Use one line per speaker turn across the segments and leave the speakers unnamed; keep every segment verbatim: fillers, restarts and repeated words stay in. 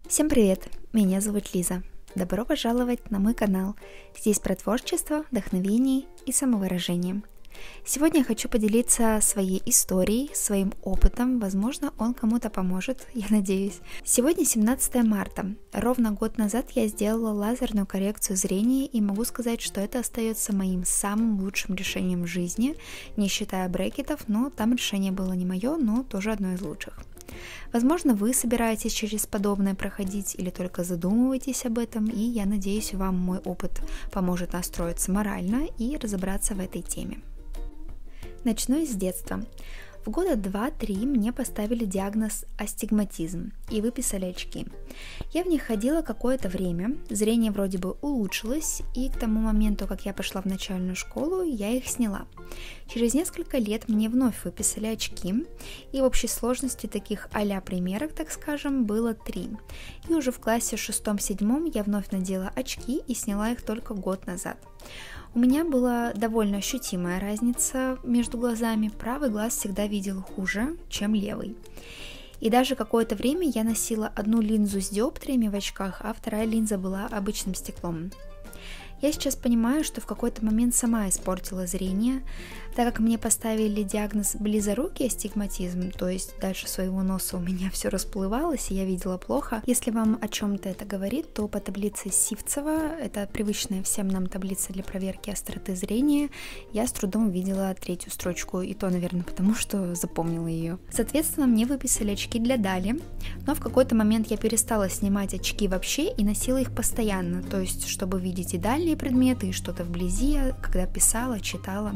Всем привет! Меня зовут Лиза. Добро пожаловать на мой канал. Здесь про творчество, вдохновение и самовыражение. Сегодня я хочу поделиться своей историей, своим опытом. Возможно, он кому-то поможет, я надеюсь. Сегодня семнадцатое марта. Ровно год назад я сделала лазерную коррекцию зрения и могу сказать, что это остается моим самым лучшим решением в жизни, не считая брекетов, но там решение было не мое, но тоже одно из лучших. Возможно, вы собираетесь через подобное проходить или только задумываетесь об этом, и я надеюсь, вам мой опыт поможет настроиться морально и разобраться в этой теме. Начну с детства. В года два-три мне поставили диагноз астигматизм и выписали очки. Я в них ходила какое-то время, зрение вроде бы улучшилось, и к тому моменту, как я пошла в начальную школу, я их сняла. Через несколько лет мне вновь выписали очки, и в общей сложности таких а-ля примерок, так скажем, было три. И уже в классе шестом-седьмом я вновь надела очки и сняла их только год назад. У меня была довольно ощутимая разница между глазами, правый глаз всегда видел хуже, чем левый. И даже какое-то время я носила одну линзу с диоптриями в очках, а вторая линза была обычным стеклом. Я сейчас понимаю, что в какой-то момент сама испортила зрение, так как мне поставили диагноз близорукий астигматизм, то есть дальше своего носа у меня все расплывалось, и я видела плохо. Если вам о чем-то это говорит, то по таблице Сивцева, это привычная всем нам таблица для проверки остроты зрения, я с трудом увидела третью строчку, и то, наверное, потому что запомнила ее. Соответственно, мне выписали очки для Дали, но в какой-то момент я перестала снимать очки вообще и носила их постоянно, то есть чтобы видеть и дальние предметы, и что-то вблизи, когда писала, читала.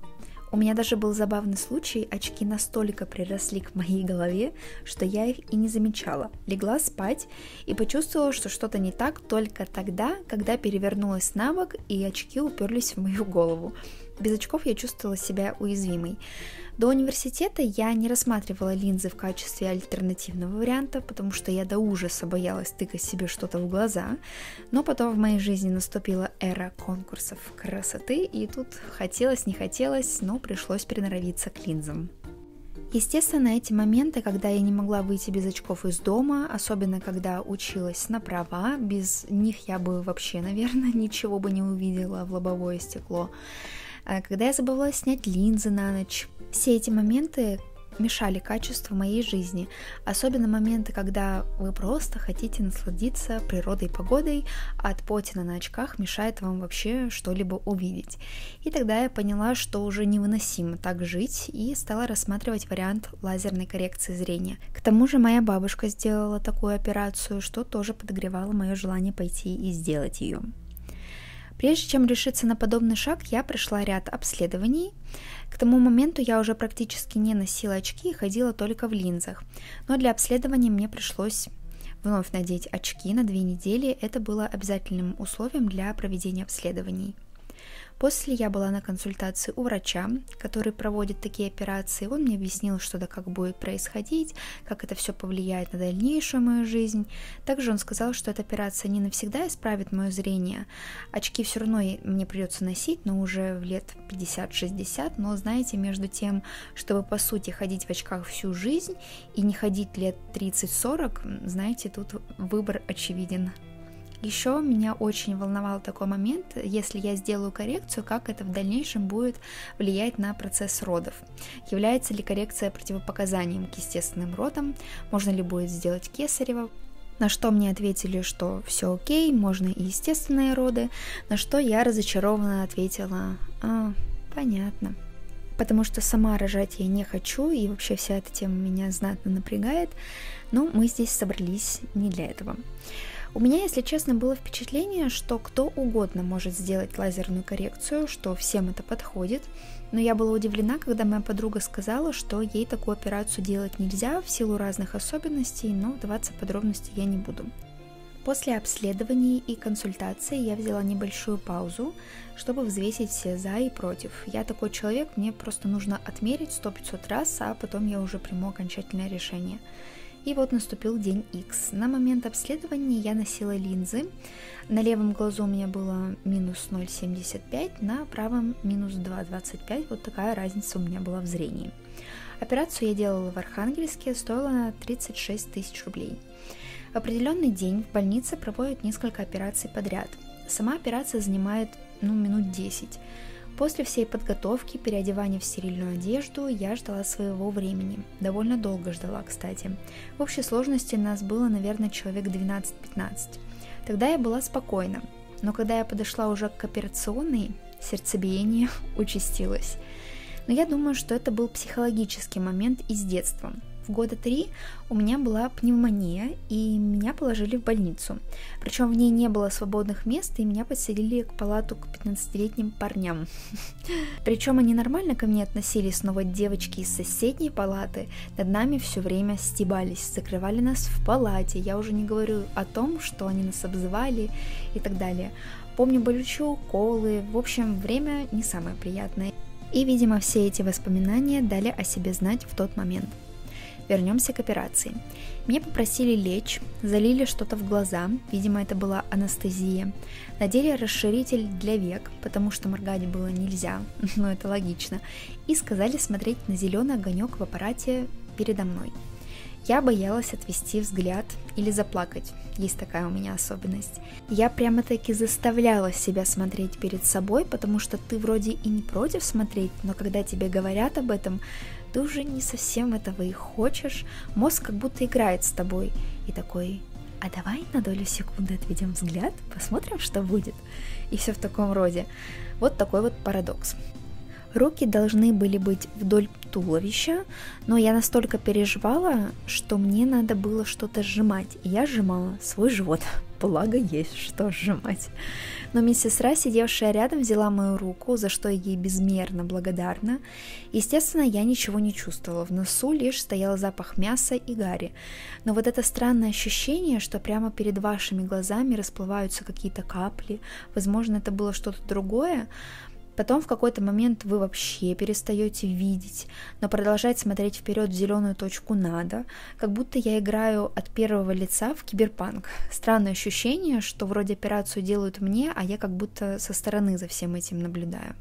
У меня даже был забавный случай, очки настолько приросли к моей голове, что я их и не замечала. Легла спать и почувствовала, что что-то не так только тогда, когда перевернулась на бок и очки уперлись в мою голову. Без очков я чувствовала себя уязвимой. До университета я не рассматривала линзы в качестве альтернативного варианта, потому что я до ужаса боялась тыкать себе что-то в глаза, но потом в моей жизни наступила эра конкурсов красоты, и тут хотелось, не хотелось, но пришлось приноровиться к линзам. Естественно, эти моменты, когда я не могла выйти без очков из дома, особенно когда училась на права, без них я бы вообще, наверное, ничего бы не увидела в лобовое стекло, когда я забывала снять линзы на ночь. Все эти моменты мешали качеству моей жизни, особенно моменты, когда вы просто хотите насладиться природой и погодой, а отпотина на очках мешает вам вообще что-либо увидеть. И тогда я поняла, что уже невыносимо так жить, и стала рассматривать вариант лазерной коррекции зрения. К тому же моя бабушка сделала такую операцию, что тоже подогревало мое желание пойти и сделать ее. Прежде чем решиться на подобный шаг, я прошла ряд обследований. К тому моменту я уже практически не носила очки и ходила только в линзах. Но для обследования мне пришлось вновь надеть очки на две недели. Это было обязательным условием для проведения обследований. После я была на консультации у врача, который проводит такие операции. Он мне объяснил, что да как будет происходить, как это все повлияет на дальнейшую мою жизнь. Также он сказал, что эта операция не навсегда исправит мое зрение. Очки все равно мне придется носить, но уже в лет пятьдесят-шестьдесят. Но знаете, между тем, чтобы по сути ходить в очках всю жизнь и не ходить лет тридцать-сорок, знаете, тут выбор очевиден. Еще меня очень волновал такой момент, если я сделаю коррекцию, как это в дальнейшем будет влиять на процесс родов. Является ли коррекция противопоказанием к естественным родам, можно ли будет сделать кесарево. На что мне ответили, что все окей, можно и естественные роды, на что я разочарованно ответила: а, понятно. Потому что сама рожать я не хочу, и вообще вся эта тема меня знатно напрягает, но мы здесь собрались не для этого. У меня, если честно, было впечатление, что кто угодно может сделать лазерную коррекцию, что всем это подходит, но я была удивлена, когда моя подруга сказала, что ей такую операцию делать нельзя в силу разных особенностей, но вдаваться в подробности я не буду. После обследований и консультаций я взяла небольшую паузу, чтобы взвесить все за и против. Я такой человек, мне просто нужно отмерить сто-пятьсот раз, а потом я уже приму окончательное решение. И вот наступил день Икс. На момент обследования я носила линзы. На левом глазу у меня было минус ноль целых семьдесят пять, на правом минус два целых двадцать пять. Вот такая разница у меня была в зрении. Операцию я делала в Архангельске, стоила тридцать шесть тысяч рублей. В определенный день в больнице проводят несколько операций подряд. Сама операция занимает ну, минут десять. После всей подготовки, переодевания в стерильную одежду, я ждала своего времени. Довольно долго ждала, кстати. В общей сложности нас было, наверное, человек двенадцать-пятнадцать. Тогда я была спокойна, но когда я подошла уже к операционной, сердцебиение участилось. Но я думаю, что это был психологический момент из детства. В года три у меня была пневмония, и меня положили в больницу. Причем в ней не было свободных мест, и меня подселили к палату к пятнадцатилетним парням. Причем они нормально ко мне относились, но вот девочки из соседней палаты над нами все время стебались, закрывали нас в палате. Я уже не говорю о том, что они нас обзывали и так далее. Помню болючие уколы, в общем, время не самое приятное. И, видимо, все эти воспоминания дали о себе знать в тот момент. Вернемся к операции. Меня попросили лечь, залили что-то в глаза, видимо, это была анестезия. Надели расширитель для век, потому что моргать было нельзя, но это логично, и сказали смотреть на зеленый огонек в аппарате передо мной. Я боялась отвести взгляд или заплакать, есть такая у меня особенность. Я прямо-таки заставляла себя смотреть перед собой, потому что ты вроде и не против смотреть, но когда тебе говорят об этом, ты уже не совсем этого и хочешь, мозг как будто играет с тобой и такой: а давай на долю секунды отведем взгляд, посмотрим, что будет. И все в таком роде. Вот такой вот парадокс. Руки должны были быть вдоль туловища, но я настолько переживала, что мне надо было что-то сжимать, и я сжимала свой живот. Благо есть что сжимать. Но медсестра, сидевшая рядом, взяла мою руку, за что я ей безмерно благодарна. Естественно, я ничего не чувствовала, в носу лишь стоял запах мяса и гари. Но вот это странное ощущение, что прямо перед вашими глазами расплываются какие-то капли, возможно, это было что-то другое. Потом в какой-то момент вы вообще перестаете видеть, но продолжать смотреть вперед в зеленую точку надо, как будто я играю от первого лица в киберпанк. Странное ощущение, что вроде операцию делают мне, а я как будто со стороны за всем этим наблюдаю.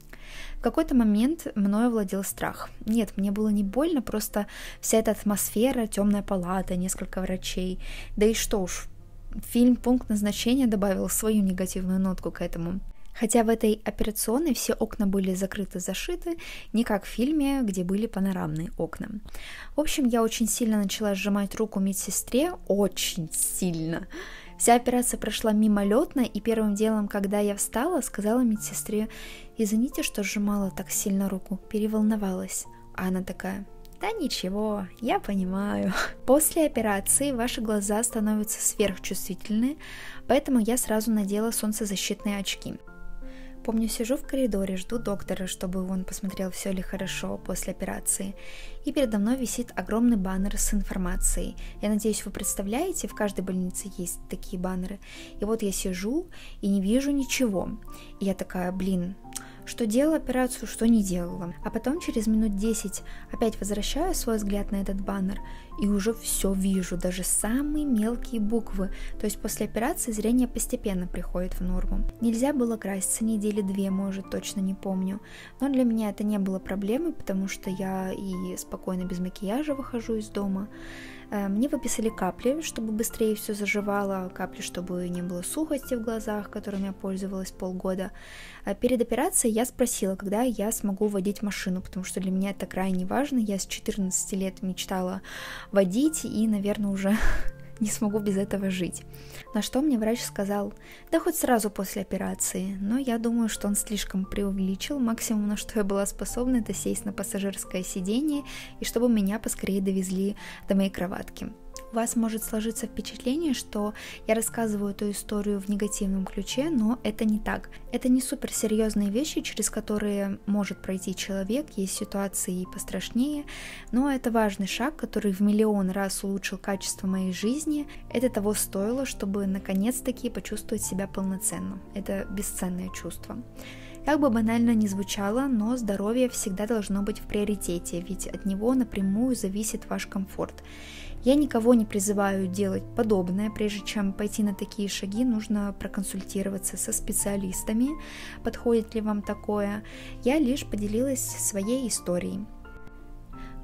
В какой-то момент мною овладел страх. Нет, мне было не больно, просто вся эта атмосфера, темная палата, несколько врачей. Да и что уж, фильм «Пункт назначения» добавил свою негативную нотку к этому. Хотя в этой операционной все окна были закрыты-зашиты, не как в фильме, где были панорамные окна. В общем, я очень сильно начала сжимать руку медсестре, очень сильно. Вся операция прошла мимолетно, и первым делом, когда я встала, сказала медсестре: «Извините, что сжимала так сильно руку, переволновалась». А она такая: «Да ничего, я понимаю». После операции ваши глаза становятся сверхчувствительны, поэтому я сразу надела солнцезащитные очки. Помню, сижу в коридоре, жду доктора, чтобы он посмотрел, все ли хорошо после операции. И передо мной висит огромный баннер с информацией. Я надеюсь, вы представляете, в каждой больнице есть такие баннеры. И вот я сижу и не вижу ничего. И я такая: блин, что делала операцию, что не делала. А потом через минут десять опять возвращаю свой взгляд на этот баннер и уже все вижу, даже самые мелкие буквы. То есть после операции зрение постепенно приходит в норму. Нельзя было краситься недели две, может, точно не помню. Но для меня это не было проблемой, потому что я и спокойно без макияжа выхожу из дома. Мне выписали капли, чтобы быстрее все заживало, капли, чтобы не было сухости в глазах, которыми я пользовалась полгода. Перед операцией я спросила, когда я смогу водить машину, потому что для меня это крайне важно. Я с четырнадцати лет мечтала водить и, наверное, уже не смогу без этого жить. На что мне врач сказал: да хоть сразу после операции. Но я думаю, что он слишком преувеличил. Максимум, на что я была способна, это сесть на пассажирское сиденье и чтобы меня поскорее довезли до моей кроватки. У вас может сложиться впечатление, что я рассказываю эту историю в негативном ключе, но это не так. Это не суперсерьезные вещи, через которые может пройти человек, есть ситуации и пострашнее, но это важный шаг, который в миллион раз улучшил качество моей жизни. Это того стоило, чтобы наконец-таки почувствовать себя полноценно. Это бесценное чувство. Как бы банально ни звучало, но здоровье всегда должно быть в приоритете, ведь от него напрямую зависит ваш комфорт. Я никого не призываю делать подобное. Прежде чем пойти на такие шаги, нужно проконсультироваться со специалистами, подходит ли вам такое. Я лишь поделилась своей историей.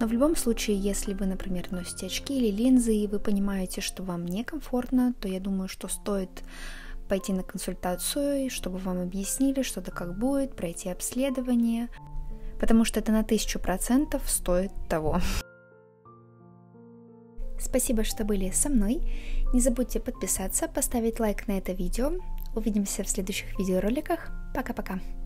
Но в любом случае, если вы, например, носите очки или линзы, и вы понимаете, что вам некомфортно, то я думаю, что стоит пойти на консультацию, чтобы вам объяснили, что да как будет, пройти обследование, потому что это на тысячу процентов стоит того. Спасибо, что были со мной. Не забудьте подписаться, поставить лайк на это видео. Увидимся в следующих видеороликах. Пока-пока.